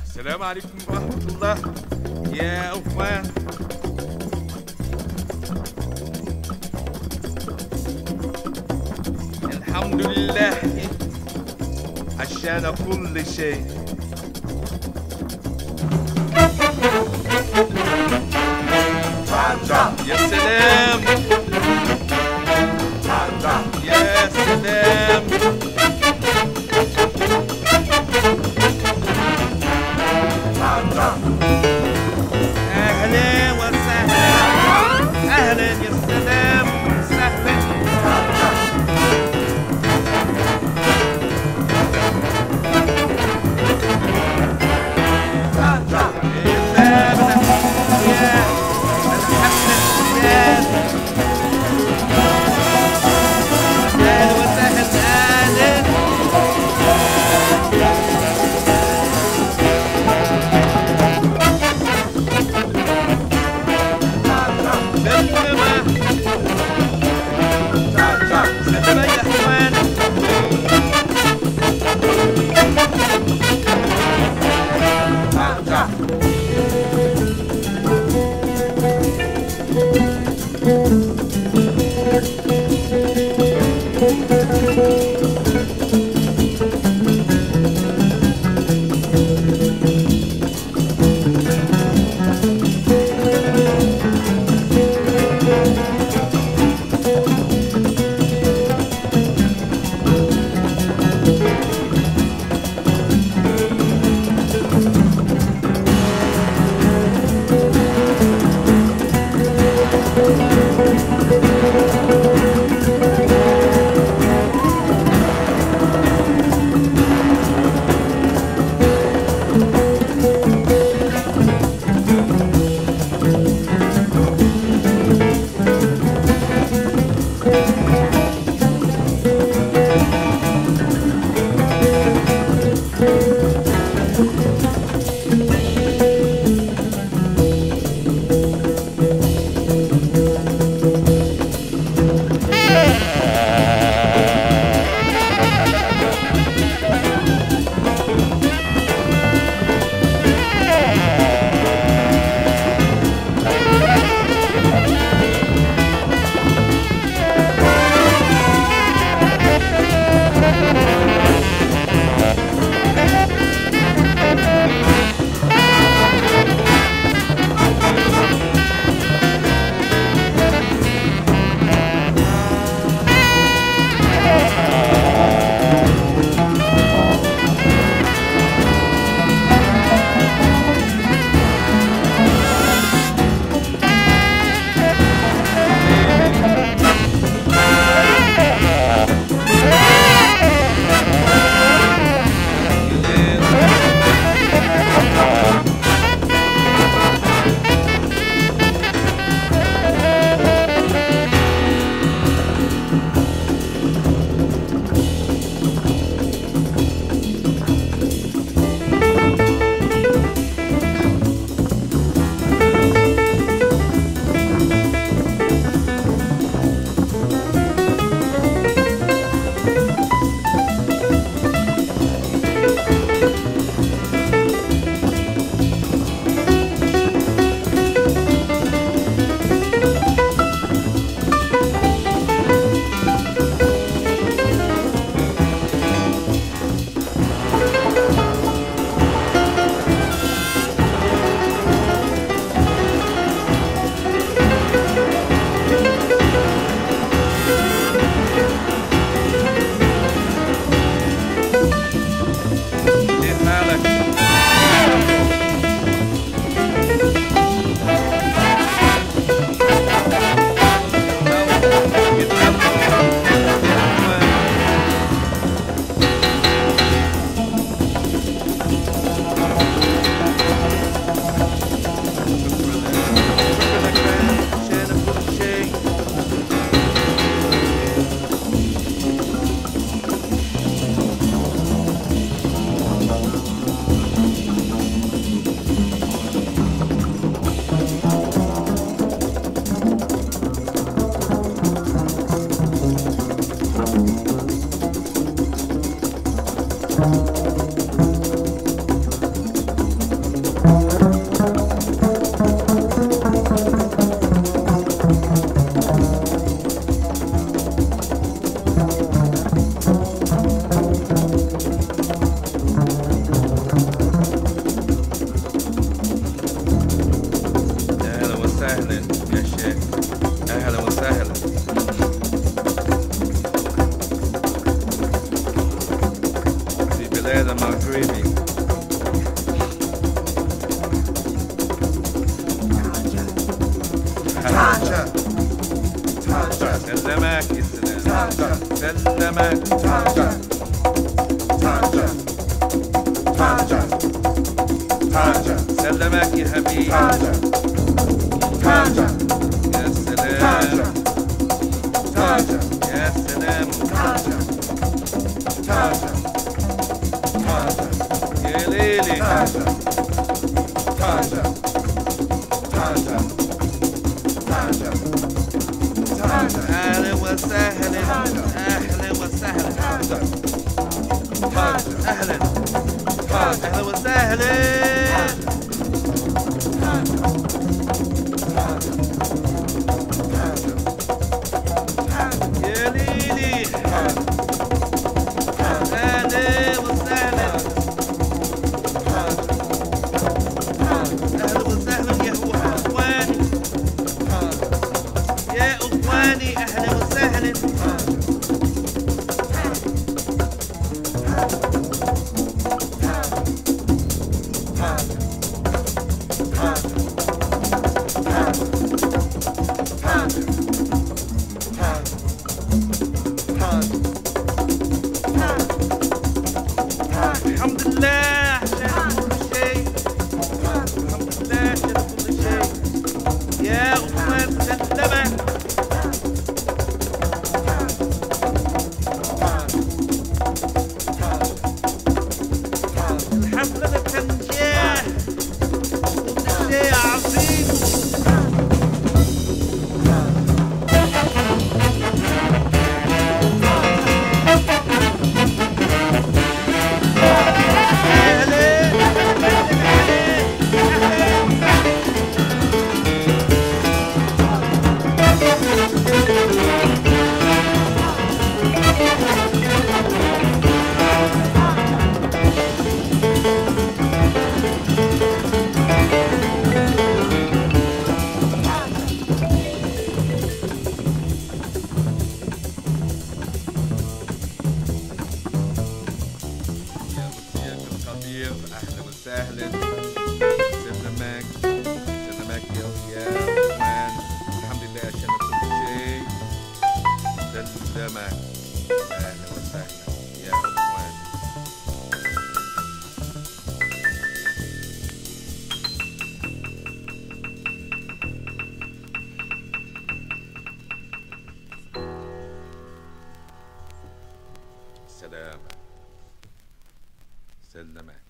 السلام عليكم ورحمة الله يا أخوان. الحمد لله عشان كل شيء. يا سلام يا سلام. أهلا وسهلا أهلا يا سلام سهلا. يا سلمك Taja, Taja, Taja, Taja, سلمك يا حبيبي Taja, Taja, يا سلام Taja, Taja, يا سلام Taja, Taja, Taja, يا ليلي Taja, Taja, Taja, Taja, Taja, اهلا وسهلا اهلا وسهلا Taja, Taja, اهلا Taja, اهلا وسهلا يا ليلي اهلا وسهلا اهلا وسهلا يا اخواني يا اخواني اهلا وسهلا الحمد لله عشان كل شيء الحمد لله عشان كل شيء يا اخوان سلمة الحفلة تنجح كل شيء عظيم يا القدير اهلا وسهلا سلمك سلمك يا اخوان الحمد لله عشان كل شيء سلمك اهلا وسهلا يا اخوان سلام سلمك